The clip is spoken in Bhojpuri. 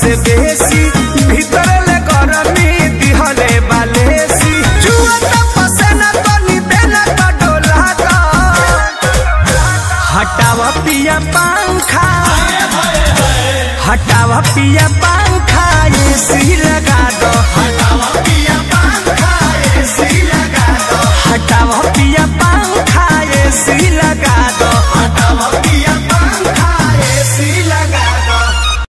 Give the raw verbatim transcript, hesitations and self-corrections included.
से बेसी भीतर ले गरमी दिहले बालेसी जुआ पसेना तो नी देना तो डोला तो हटावा पिया पंखा हटावा पिया पंखा एसी लगा दो हटावा पिया पंखा एसी लगा दो हटावा पिया पंखा एसी